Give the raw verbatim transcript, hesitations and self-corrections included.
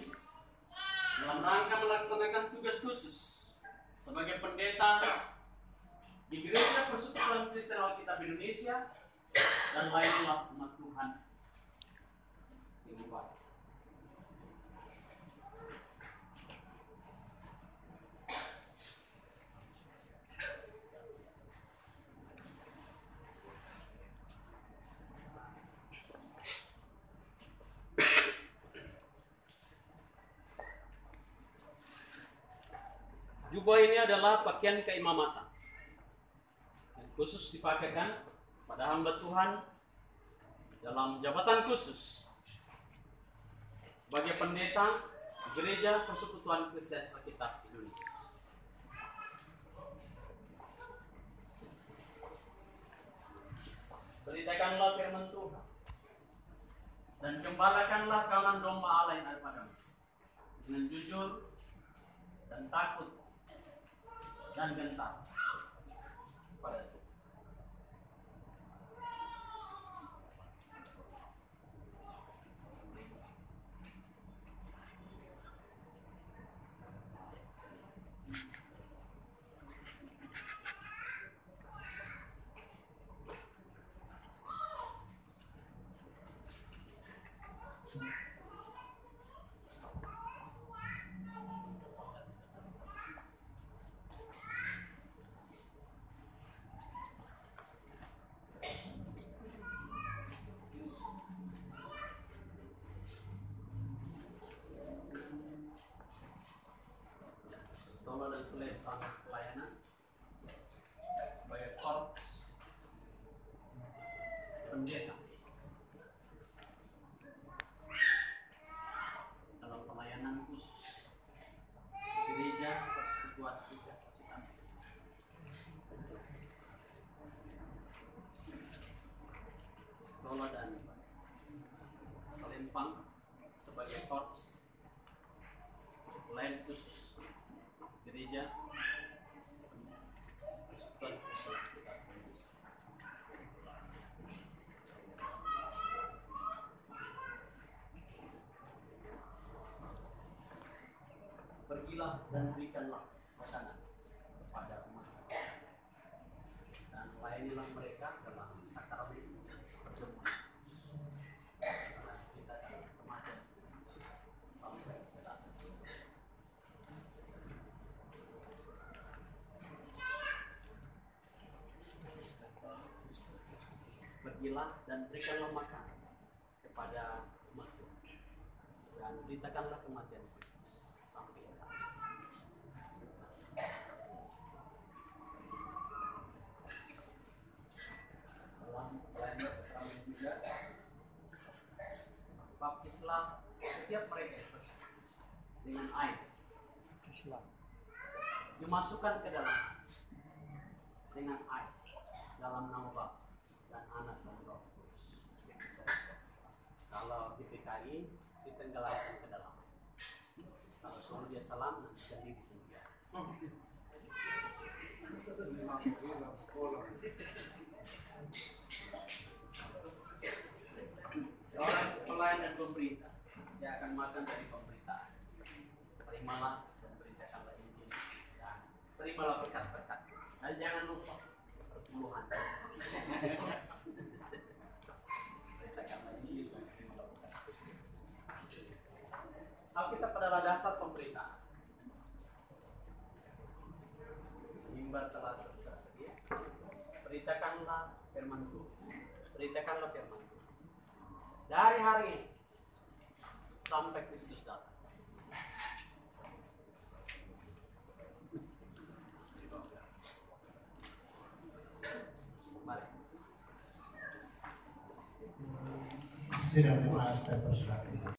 dalam rangka melaksanakan tugas khusus sebagai pendeta di Gereja Persekutuan Kristen Alkitab Indonesia dan lainlah umat Tuhan yang baik. Jubah ini adalah pakaian keimamatan yang khusus dipakaikan pada hamba Tuhan dalam jabatan khusus sebagai pendeta Gereja Persekutuan Kristen Alkitab Indonesia. Beritakanlah firman Tuhan dan gembalakanlah kawanan domba Allah yang ada padamu dengan jujur dan takut dan gentar pada Tuhan. Tolong dan selesai pelayanan sebagai korps pendeta dalam pelayanan khusus Gereja Persekutuan Kristen Alkitab. Tolong dan selempang sebagai korps pelayan khusus Gereja Persekutuan Kristen Alkitab Indonesia. Pergilah dan berikanlah makanan kepada umat dan layanilah mereka dalam sakramen perjamuan. Karena kita akan kematian sampai kedatangan. Pergilah dan berikanlah makan kepada umat Tuhan dan beritakanlah kematian Kristus sampai datang. Dalam pelayanan sakramen juga baptislah setiap mereka dengan air Islam dimasukkan ke dalam dengan air dalam nama Bapa dan Anak dan Roh Kudus. Kalau di P K I ditenggelamkan ke dalam. Kalau suruh dia salam nanti sendiri sendiri. Seorang pelayan dan pemerintah, dia akan makan dari pemberitaan. Terimalah dan beritakanlah Injil dan terimalah berkat-berkat. Dan jangan lupa perpuluhan. Alkitab adalah dasar pemerintahan. Mimbar telah tersedia. Beritakanlah firman Tuhan. Beritakanlah firman Tuhan. Dari hari ini sampai Kristus datang. Sidang jemaat saya persilakan.